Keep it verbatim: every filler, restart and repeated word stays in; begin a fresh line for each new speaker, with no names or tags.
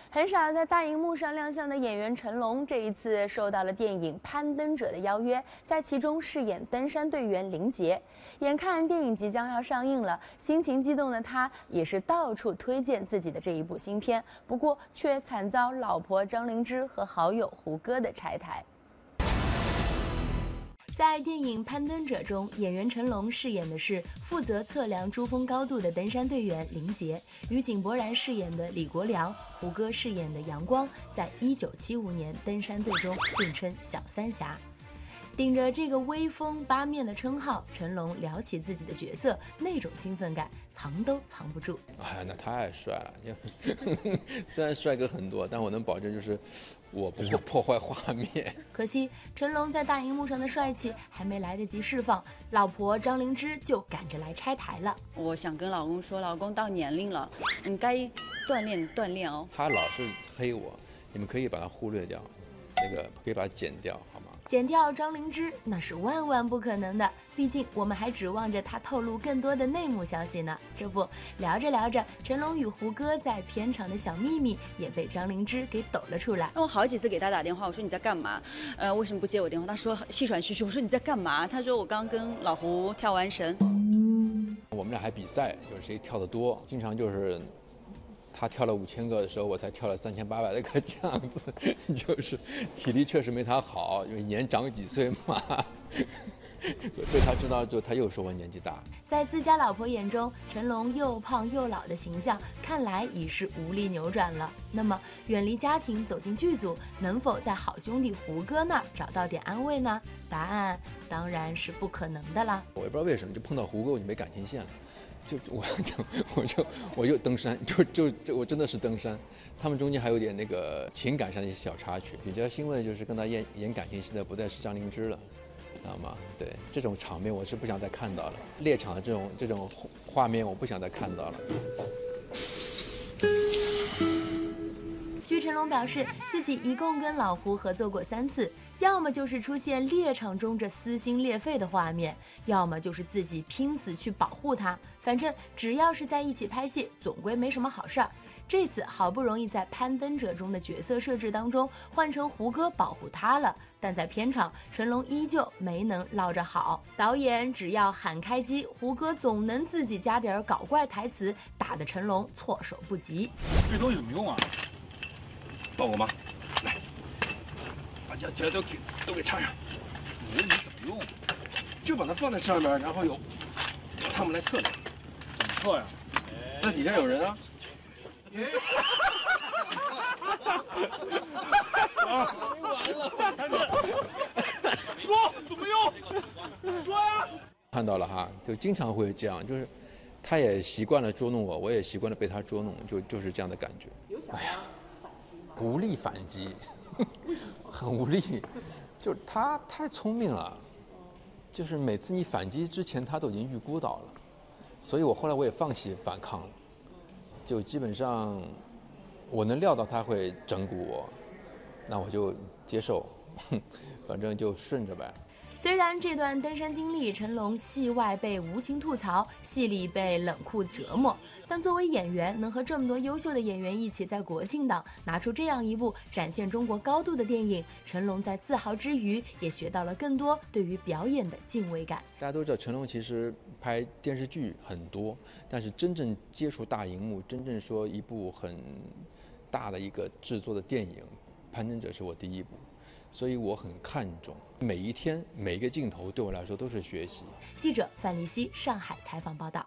很少在大荧幕上亮相的演员成龙，这一次受到了电影《攀登者》的邀约，在其中饰演登山队员林杰。眼看电影即将要上映了，心情激动的他也是到处推荐自己的这一部新片，不过却惨遭老婆张灵芝和好友胡歌的拆台。 在电影《攀登者》中，演员成龙饰演的是负责测量珠峰高度的登山队员林杰，与井柏然饰演的李国良、胡歌饰演的杨光，在一九七五年登山队中并称“小三侠”。顶着这个威风八面的称号，成龙聊起自己的角色，那种兴奋感藏都藏不住。
哎呀，那太帅了！虽然帅哥很多，但我能保证就是我不会破坏画面。
可惜成龙在大荧幕上的帅气还没来得及释放，老婆张灵芝就赶着来拆台了。
我想跟老公说，老公到年龄了，你该锻炼锻炼哦。
他老是黑我，你们可以把他忽略掉，那个可以把它剪掉，好吗？
剪掉张灵芝那是万万不可能的，毕竟我们还指望着他透露更多的内幕消息呢。这不，聊着聊着，成龙与胡歌在片场的小秘密也被张灵芝给抖了出来。
我好几次给他打电话，我说你在干嘛？呃，为什么不接我电话？他说气喘吁吁。我说你在干嘛？他说我刚跟老胡跳完绳。
我们俩还比赛，就是谁跳得多，经常就是。 他跳了五千个的时候，我才跳了三千八百个，这样子，就是体力确实没他好，因为年长几岁嘛。所以被他知道之后，他又说我年纪大。
在自家老婆眼中，成龙又胖又老的形象，看来已是无力扭转了。那么，远离家庭走进剧组，能否在好兄弟胡歌那儿找到点安慰呢？答案当然是不可能的啦。
我也不知道为什么，就碰到胡歌我就没感情线了。 就我就我就我又登山，就就就我真的是登山。他们中间还有点那个情感上的一些小插曲。比较欣慰的就是跟他演演感情戏的不再是张灵芝了，知道吗？对，这种场面我是不想再看到了。猎场的这种这种画面我不想再看到了。
据成龙表示，自己一共跟老胡合作过三次，要么就是出现猎场中这撕心裂肺的画面，要么就是自己拼死去保护他。反正只要是在一起拍戏，总归没什么好事儿。这次好不容易在《攀登者》中的角色设置当中换成胡歌保护他了，但在片场，成龙依旧没能捞着好。导演只要喊开机，胡歌总能自己加点搞怪台词，打得成龙措手不及。
这东西怎么用啊？ 帮我吗？来，把这这都给都给插上。你问你怎么用？就把它放在上面，然后有他们来测量。怎么测呀？那底下有人啊。啊！完了！说怎么用？说呀！
看到了哈，就经常会这样，就是他也习惯了捉弄我，我也习惯了被他捉弄，就就是这样的感觉。哎呀。 无力反击，很无力，就是他太聪明了，就是每次你反击之前，他都已经预估到了，所以我后来我也放弃反抗了，就基本上我能料到他会整蛊我，那我就接受，反正就顺着呗。
虽然这段登山经历，成龙戏外被无情吐槽，戏里被冷酷折磨，但作为演员，能和这么多优秀的演员一起在国庆档拿出这样一部展现中国高度的电影，成龙在自豪之余，也学到了更多对于表演的敬畏感。
大家都知道，成龙其实拍电视剧很多，但是真正接触大荧幕，真正说一部很大的一个制作的电影，《攀登者》是我第一部。 所以我很看重每一天每一个镜头，对我来说都是学习。
记者范丽希上海采访报道。